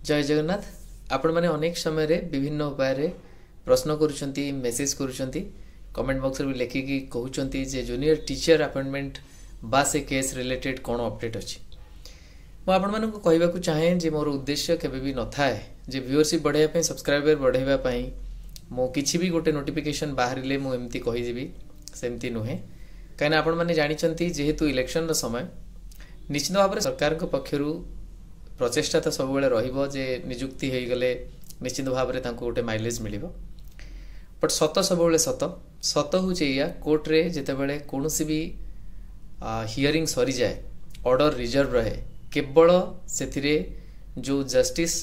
जय जगन्नाथ। आपण मैंने अनेक समय रे विभिन्न उपाय रे प्रश्न करुछंती मेसेज करुछंती कमेंट बॉक्स रे भी लिखिकी कहउछंती जे जूनियर टीचर अपॉइंटमेंट बा से केस रिलेटेड कौन अपडेट अछि। मु आपण मानक कहबा को चाहे जे मोर उद्देश्य केबे भी न थाए जे व्यूअरशिप बढ़ाइबा पई सब्सक्राइबर बढ़ाइबा पई मो किछि भी गोटे नोटिफिकेशन बाहरिले मु एमती कहि देबी सेमती नुहे काना आपण माने जानिचंती जेहेतु इलेक्शन रो समय निश्चित भाव में सरकार को पक्षरु प्रचेष्टा तो सब बेले रहिबो जे नियुक्ति हो गले निश्चित भाव में तांको गोटे माइलेज मिलिबो बट सत सब बेले सत होचे या कोर्ट रे जेते बेले कोनोसी भी हियरिंग सरी जाए ऑर्डर रिजर्व रहे केवल सेथिरे जो जस्टिस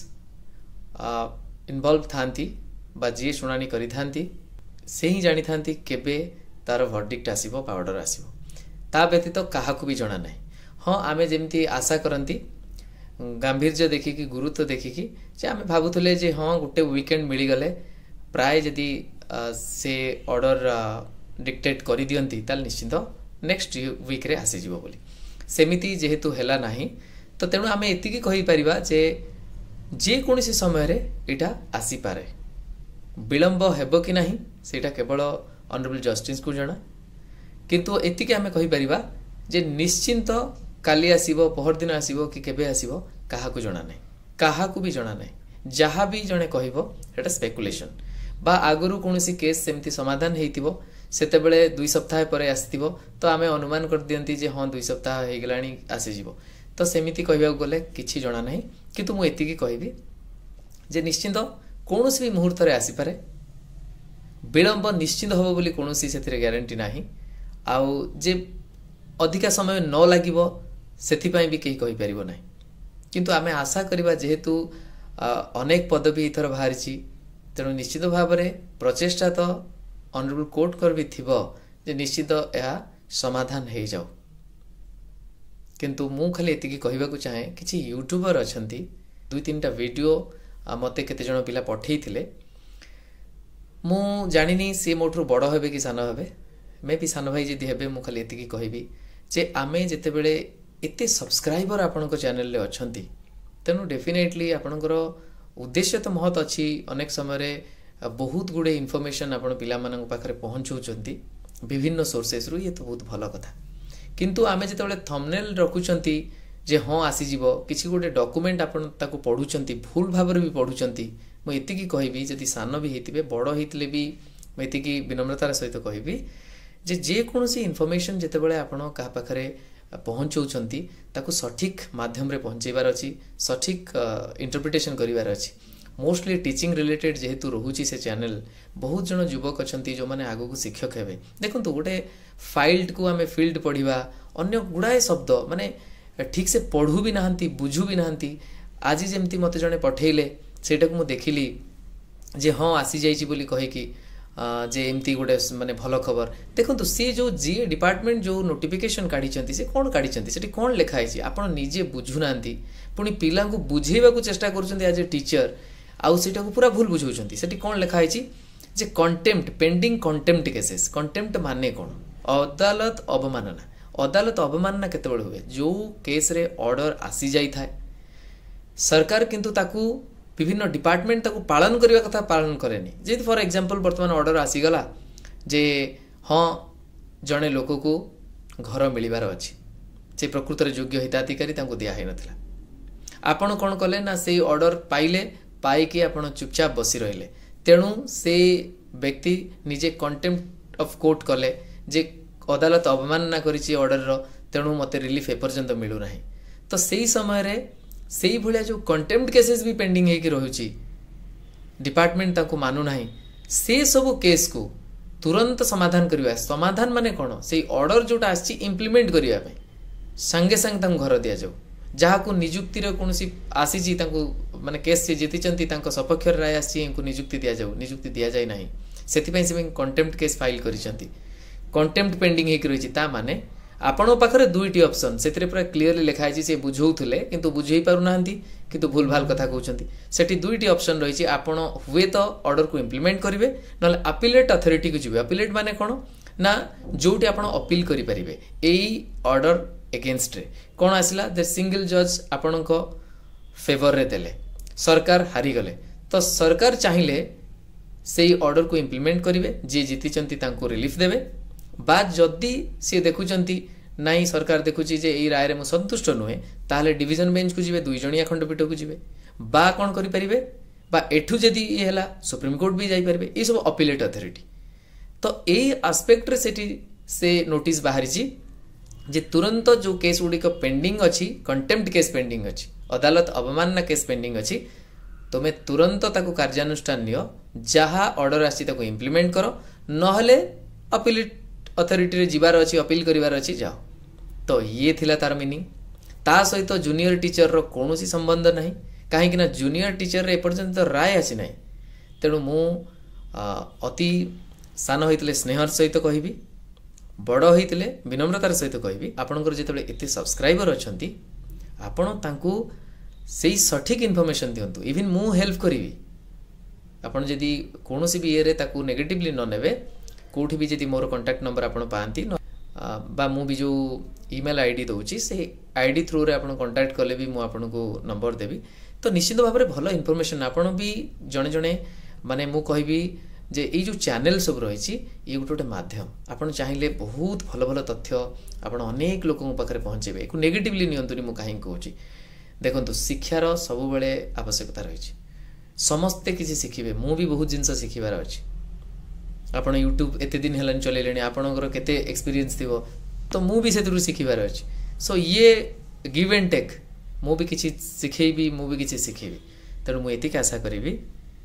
इन्वॉल्व थांती बा जी शुणानी करि थांती से ही जानी थांती केबे तार वर्डिक्ट आसीबो बा ऑर्डर आसीबो ता व्यतीत तो काहाकू भी जणा नाही। हाँ आमे जेमती आशा करती गांभीर्य देखिकी गुरुत्व देखिकी जे आमे भाबुथले जे हाँ गोटे वीकेंड मिली गले प्राय जदि से ऑर्डर डिक्टेट करि दियंती ताल निश्चित नेक्स्ट वीक रे आसी जिवो बोली सेमिति जेहेतु हेला नाही तो तेणु आमे एतिकी कहि परिबा जे कोनोसी समय रे एटा आसी पारे विलंब हेबो कि नाही सेटा केवल ऑनरेबल जस्टिस को जणा किंतु एतिकी आमे कहि परिबा जे निश्चिंत काली आसीबो पहर दिन आसीबो कि केबे आसीबो काहाकू जणा नाही काहाकू भी जणा नाही जहा भी जणे कहिबो एटा स्पेकुलेशन बा आगुरु कोनोसी केस सेमती समाधान हेइतिबो सेते बेले 2 सप्ताह परे आस्तिबो तो आमे अनुमान कर दियंती जे हां 2 सप्ताह हे गेलानी आसी जिवो तो सेमिति कहिबा गले किछि जणा नाही किंतु मु एतिकी कहिबी जे निश्चित कोनोसी भी मुहूर्त रे आसी पारे विलंब निश्चित होबो बोली कोनोसी सेथिरे ग्यारंटी नाही आउ जे अधिका समय न लागिबो सेथिपाई भी कहीं कहि परिबो नाही किंतु आमे आशा करिबा जेहेतु अनेक पदवी इथर बाहरिछि तेणु निश्चित भाव में प्रचेष्टा तो ऑनरेबल कोर्ट कर भी थिबो जे निश्चित या समाधान हो जाओ किंतु मु खाली एतिकी कहबा को चाहे किछि यूट्यूबर अछंती 2-3टा वीडियो मते केते जण पिला पठेइथिले मु जानिनी से मोठरो बड़ हेबे कि सान हेबे मे भी सान भाई जदि हेबे मु खाली एतिकी कहबी जे आमे जेते बेले एते सब्सक्राइबर आपनको चैनल ले अछंती तेनु डेफिनेटली आपनकर उद्देश्य तो महत अच्छी अनेक समय रे बहुत गुड़े इनफॉरमेशन आपण पिला मानन पाखरे पहुंचौचंती विभिन्न सोर्सेस रु ये तो बहुत भलो कथा किंतु आमे जेते बेले थंबनेल रखुचंती जे हां आसी जीवो किछि गोटे डॉक्यूमेंट आपण ताको पढुचंती भूल भाबरे भी पढुचंती मु एतिकी कहबी जदि सान भी हेतिबे बड़ हेतिले भी मु एतिकी विनम्रतार सहित कहबी जे कोनोसी इनफॉरमेशन जेते बेले आपण का पाखरे पहुंचौचंती ताको सठिक माध्यम रे पहुंचेबार अछि सठिक इंटरप्रिटेशन करिवार अछि मोस्टली टीचिंग रिलेटेड जेहेतु रहुची से चैनल बहुत जन युवक अछंती जो माने आगो को शिक्षक हेबे देखंतु गोटे फाइल्ड को आमे फील्ड पढिबा अन्य गुडाए शब्द माने ठीक से पढु भी नाहंती बुझु भी नाहंती आज जेमती मते जने पठेइले सेटा को मु देखिली जे हां आसी जाईची बोली कहे कि जे एमती गोटे माने भल खबर देखो सी जो जी डिपार्टमेंट जो नोटिफिकेशन काढ़ी से कौन काढ़ी से कौन लिखाई आपड़ निजे बुझुना पुणी पिला बुझेबा को चेष्टा कर एज ए टीचर आउ सेटा को पूरा भूल बुझाउछंती सेठी कौन लिखाई जे contempt pending contempt cases contempt माने कौन अदालत अवमानना केतेबेले हुए जो केस रे ऑर्डर आसी जाई थाए सरकार किंतु ताकू विभिन्न डिपार्टमेंट ताकू पालन करने कथा पालन करेनी जे फॉर एग्जांपल वर्तमान ऑर्डर आसीगला जे हाँ जड़े लोक को घर मिलबार अच्छी से प्रकृत योग्य हिताधिकारी दिया ही नथिला आपण कौन कले ना से ऑर्डर पाइले पाइकी आपण चुपचाप बसी रहिले तेणु से व्यक्ति निजे कंटेम्प्ट ऑफ कोर्ट कले जे अदालत अवमानना करिछि ऑर्डर रो तेणु मते रिलीफ एपर्यंत मिलू नाही तो सही समय रे सेही भलिया जो कंटेम्प्ट केसेस भी पेंडिंग है कि रहुची डिपार्टमेंट ताको मानु नाही से सब केस को तुरंत समाधान करबा समाधान माने कोन से ऑर्डर जोटा आछि इंप्लीमेंट करबा पे संगे संग तांको घर दिया जाऊ जहाँ को नियुक्ति रे कोनसी आसी तांको माने केस से जीतिचंती तांको सपक्ष राय आछि इनको नियुक्ति दिया जाऊ नियुक्ति दिया जाय नाही सेति से कंटेम्प्ट केस फाइल करिसंती कंटेम्प्ट पेंडिंग है कि रहिछि ता माने आपण पाखरे दुईटी ऑप्शन सेतिरे पूरा क्लियरली लिखाई छी से बुझौथले किंतु बुझेई पारु नाहंती किंतु भूल भाल कथा कहउछंती सेठी दुईटी ऑप्शन रहिछि आपण हुए तो ऑर्डर को इंप्लीमेंट करिवे नले अपीलेट अथॉरिटी को जिवे अपीलेट माने कोन ना जोटी आपण अपील करि परिबे एई ऑर्डर एगेंस्ट रे कोन आसिला द सिंगल जज आपण को फेवर रे देले सरकार हारीगले तो सरकार चाहिए से ऑर्डर को इम्प्लीमेंट करेंगे जी जीति रिलीफ देवे बा जदि सी देखुंट नाई सरकार देखुची जे यही राय में संतुष्ट नुहे ताहले डिविजन बेंच को जीवे 2 जणिया खंडपीठ को जीवे बा कौन करें बा एठू जदि ये है सुप्रीमकोर्ट भी जापारे ये सब अपीलेट अथॉरिटी तो यही आस्पेक्ट से नोटिस बाहरी जे तुरंत जो केस गुड़िक पेंडिंग अच्छी कंटेम्प्ट केस पेंडिंग अच्छी अदालत अवमानना केस पेंडिंग अच्छी तुम्हें तुरंत ताको कार्यानुष्ठान नियो जहा ऑर्डर आसी ताको इम्प्लीमेंट करो नहले अपीलेट अथॉरिटी रे जीवार अच्छी अपील करिवार अच्छी जाओ तो ये थिला तार मीनिंग ता सहित जूनियर टीचर रो कोनोसी संबंध नहीं कहीं जूनियर टीचर रे एपर्यंत राय आसी नहीं तेणु मु अति सान होइतले स्नेहर सहित कहबी बड़ होइतले विनम्रतार सहित कहबी आपनकर जेतबे एते सब्सक्राइबर अछंती आपण तांकू सेही सठिक इन्फॉर्मेशन दियंतु इवन मु हेल्प करिवि आपण जदी कोनोसी भी एरे ताकू नेगेटिवली न नेबे कोठी भी जदी मोर कांटेक्ट नंबर आपण पांती बा मु भी जो ईमेल आईडी दउची से आईडी थ्रू रे आपण कांटेक्ट कले भी मु आपण को नंबर देबी तो निश्चित भाव में भल इनफॉरमेशन आपण भी जणे जणे माने मु कहबी जे ये जो चैनल सब रही ये गोटे माध्यम आपड़ चाहिए बहुत भल भल तथ्य आपण अनेक लोकों पाखे पहुँचेबे एक नेगेटिवली नियंतुनी मु कहीं कहूँ देखो शिक्षार सब बेले आवश्यकता रही समस्ते किसी शिखिबे मु भी बहुत जिनस शिखिबार अच्छी आपण यूट्यूब एते दिन हेलन चलेले आपणकर केते एक्सपीरियंस थिबो तो मु भी से शिखिबार अच्छी सो ये गिव एंड टेक मु भी किसी शिखेबी मु भी किसी शिखेबी तेणु मुझे आशा करी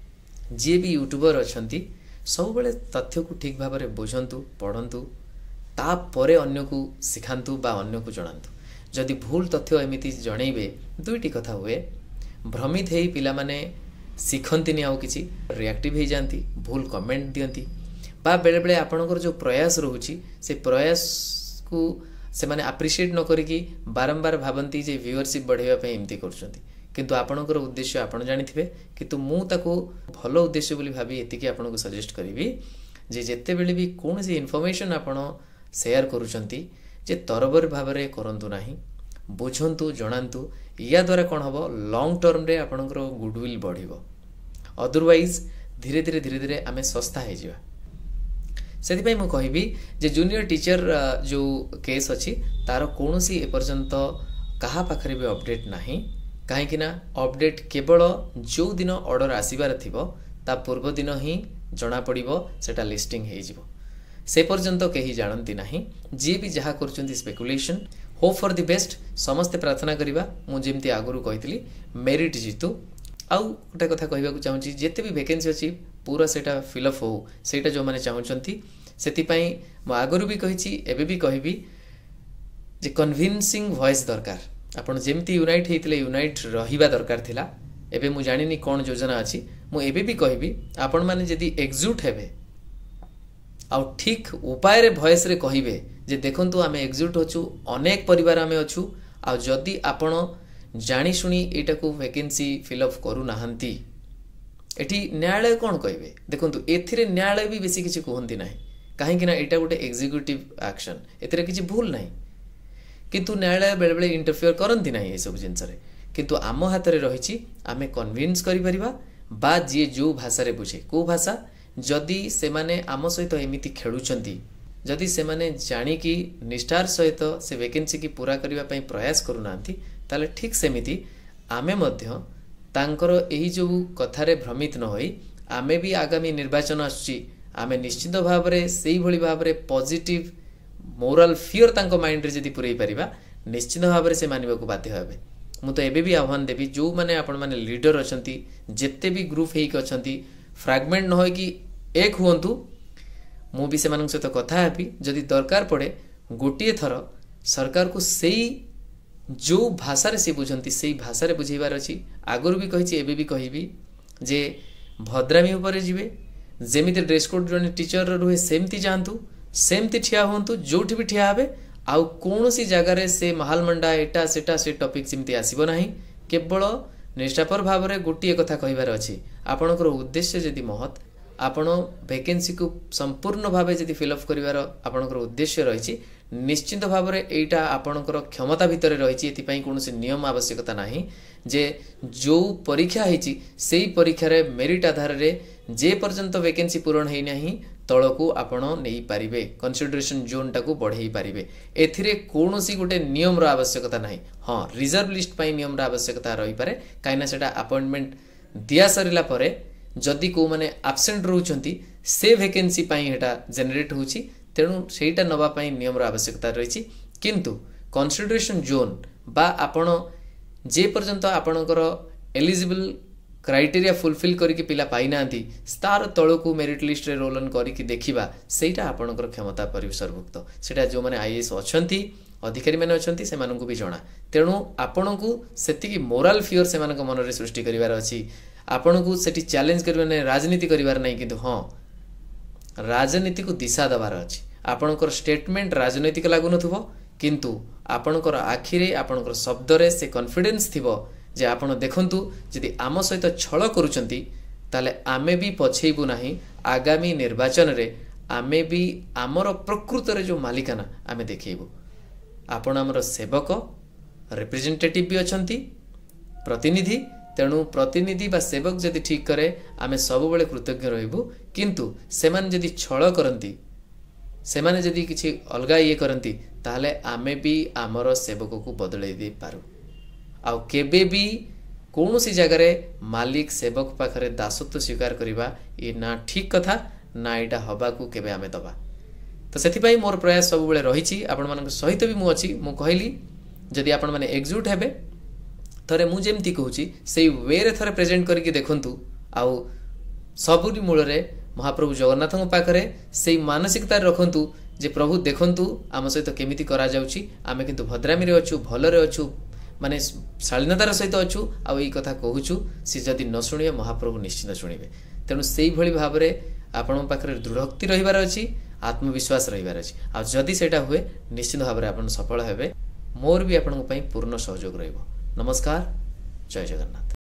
जी भी यूट्यूबर अच्छी सब बेले तथ्य को ठीक भाव में बुझंतु पढ़ंतु तापरे अन्य को शिखांतु बा अन्य को जनातु जदि भूल तथ्य एमती जनइबे दुईटी कथा हुए भ्रमित हो पिला माने शिखंती आउ किसी रिएक्टिव हो जाती भूल कमेंट दियंती बा बेले बेले आपणकर जो प्रयास रोची से प्रयास को से माने अप्रिशिएट न करिकी बारंबार भावंती जे व्यूअरशिप बढ़ाइबा पे एमती करछंती किंतु आपणकर उद्देश्य आपण जानिथिबे किंतु मु ताको भलो उद्देश्य बोली भाबी एतिकी आपणको सजेस्ट करिवि जे जेते बेले भी कोनसी इन्फॉर्मेशन आपण शेयर करूछंती जे तरबर भाव रे करंतु नाही बुझंतु जणांतु या द्वारा कोन हबो लॉन्ग टर्म रे आपणकर गुडविल बढ़िबो अदरवाइज धीरे धीरे आमे सस्ता हे जिवा से मु कहबी जे जूनियर टीचर जो केस अच्छी तार कौन सी एपर्यंत कहा पाखरे भी अपडेट नाही कहीं अपडेट केवल जो दिन ऑर्डर आसबार थिबो ता पूर्व दिन ही जना पड़िबो सेटा लिस्टिंग हे जिवो से पर्यंत कहीं जानती नाही जी भी जहा करचंती speculation hope for the best समस्ते प्रार्थना करिबा मु जेमती आगुरु कहितली मेरिट जीतु आउ गोटे कथा कहबाक चाहूँगी जिते भी वैकेंसी अच्छी पूरा सेटा फिलअप हो सेटा जो मैंने चाहूँगी सेतिपाई मु आगुरु भी कही एबे भी कहबी जे कन्विन्सिंग वॉइस दरकार आपण जेमती यूनाइट होते यूनाइट रहिबा दरकार थिला एबे मु जानिनी कौन योजना अच्छी मु एबे भी कहबी आपण माने जदि एकजुट हेबे आउ ठीक उपाय रे वॉइस रे कहिबे जे देखंतु आमे एकजुट होचु अनेक परिवार आमे अछु आ जदि आपण जानी शुणी एटा को वैकेंसी फिलअप करू नाहंती एठी न्यायालय कौन कहबे देखंतु एथिरे न्यायालय भी बेसी किछि कहंती नाही कहीं ना एटा गोटे एग्जीक्यूटिव एक्शन एथिरे किछि भूल नाही किंतु न्यायालय बेले बेले इंटरफेयर करंती नाही ए सब जिंस रे किंतु आम हाथ रे रहिछि आमे कन्विन्स करि परिबा बा जे जो भाषा रे बुझे को भाषा जदि से माने आम सहित एमिति खेलुचंती जदि से माने जानी कि निष्ठार सहित से वैकेंसी की पूरा करबा पई प्रयास करू नांती ताले ठीक सेमिति आमे मध्य तांकर एही जो कथारे भ्रमित न होई आमे भी आगामी निर्वाचन आछि आमे निश्चित भाव रे सेही भली भाव रे पॉजिटिव मोरल फियर तांको माइंड रे जदि पुरई परिबा निश्चित भाव रे से मानिबा को बाध्य हेबे मु तो एबे भी आह्वान देबी जो माने आपण माने लीडर अछंती जेते भी ग्रुप हेक अछंती फ्रैगमेंट न होय कि एक हुंतु मु भी से मानक सहित कथा हेबी जदि दरकार पड़े गोटिए थर सरकार को सेही जो भाषा रे से बुझंती सेही भाषा रे बुझेबार अछि आगुर भी कहिछि एबे भी कहिबी जे भद्रामी ऊपर जिवे जेमिति ड्रेस कोड जने टीचर रुहे सेमती जानतु सेमती ठिया होंतु जोठी भी ठिया हेबे आउ कोनोसी जगह रे से महाल मंडा एटा सेटा से टॉपिक सिमती आसीबो नाही केवल निष्ठापर भाव रे गोटिए कथा कहिबार अछि आपनकर उद्देश्य जदि महत आपण वैकेंसी को संपूर्ण भाव जदि फिलअप करिवार आपनकर उद्देश्य रहिछि निश्चिंत भाव में एटा आपणकर क्षमता भितर रही कौन नियम आवश्यकता ना जे जो परीक्षा होती से परीक्षा रे मेरिट आधार रे जे पर्यंत वैकेंसी पूरण होना तलकू आपण नहीं पारिबे कंसिडरेशन जोन टाकू बढ़ाई पारिबे एथिरे कौनसी गोटे नियम रो आवश्यकता नहीं। हाँ रिजर्व लिस्ट पाई नियम रो आवश्यकता रही पारे कहीं सेटा अपॉइंटमेंट दिया सरिला परे जदि को माने एब्सेंट रहउचंती से वैकेंसी पाई हेटा जनरेट होउची तेणु सेटा नबा पाई नियम रो आवश्यकता रही किंतु कंसिडरेशन जोन बा आपण जे पर्यंत आपणकर एलिजिबल क्राइटेरिया फुलफिल करके पिला पाई नांती तार तळकू मेरिट लिस्ट रे रोल ऑन करके देखिबा सेटा आपणकर क्षमता परिसरभुक्त सेटा जो माने आईएएस अछंती अधिकारी माने अछंती से माननकु भी जणा तेणु आपणकु सेतिकी मोरल फियर से मानक मन रे सृष्टि करिवार अछि आपणकु सेठी चैलेंज करबा नै राजनीति करिवार नै किंतु हां राजनीति को दिशा दबार अछि आपणकर स्टेटमेंट राजनीतिक लागु नथुबो किंतु आपणकर आखिरे आपणकर शब्द रे से कॉन्फिडेंस थिबो जे आपण देखंतु जदि आम सहित छल करूचंती ताले आमे भी पछेबु नाही आगामी निर्वाचन रे आमे भी आमर प्रकृत रे जो मालिकाना आमे देखैबु आपण आमर सेवक रिप्रेजेंटेटिव भी अछंती प्रतिनिधि तेणु प्रतिनिधि बा सेवक जदि ठीक करे आमे सब बेले कृतज्ञ रहिबु किंतु सेमान जदि छल करंती सेमाने जदि किछि अलगा ये करंती ताले आमे भी आमर सेवक को बदलै दे पारू आउ केबे भी कौन सी जगह रे मालिक सेवक पाखरे दासत्व स्वीकार करिबा ये ना ठीक कथा ना एटा हबा को केबे आमे दबा तो सेथिपाई मोर प्रयास सब बेले रहिछि आपण मानक सहित भी मु अछि मु कहली जदि आपण माने एकजुट हेबे थरे मु जेमती कहूछि सेई वे रे थरे प्रेजेंट करके देखंतु आउ सबुरी मूल रे महाप्रभु जगन्नाथ पाखरे सेई मानसिकता रखंतु जे प्रभु देखंतु आम सहित केमिति करा जाउछि आमे किंतु भद्रामी रे अछु भलरे अछु माने शालीनतार सहित अच्छु आ कथा कहूँ सी जदि न शुणे महाप्रभु निश्चित शुणे तेणु से भली भाव में आपण पाखे दृढ़ोक्ति रहीबार अच्छी आत्मविश्वास रहीबार अच्छी आ जदि सेटा हुए निश्चित भाव में आपण सफल हेबे मोर भी आपण पूर्ण सहयोग रहिबो। नमस्कार, जय जगन्नाथ।